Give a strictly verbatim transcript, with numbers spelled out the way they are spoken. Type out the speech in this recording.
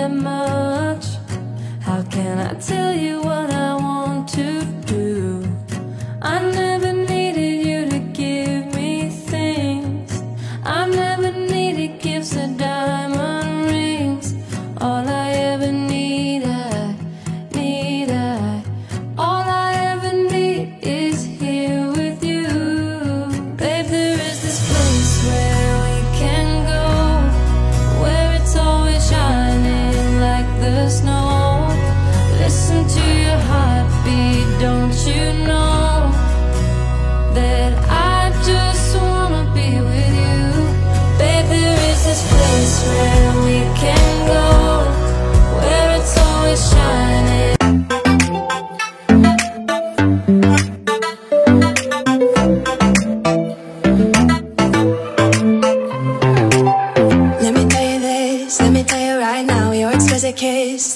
that much. How can I tell you what I want to do? I never needed you to give me things. I never needed gifts or diamond rings. All I ever need, I need, I all I ever need is here with you. Babe, there is this place where we can go, where it's always shining like the snow. Listen to your heartbeat, don't you know that I just wanna be with you. Babe, there is this place where we can go, where it's always shining. Let me tell you this, let me tell you right now, your exquisite kiss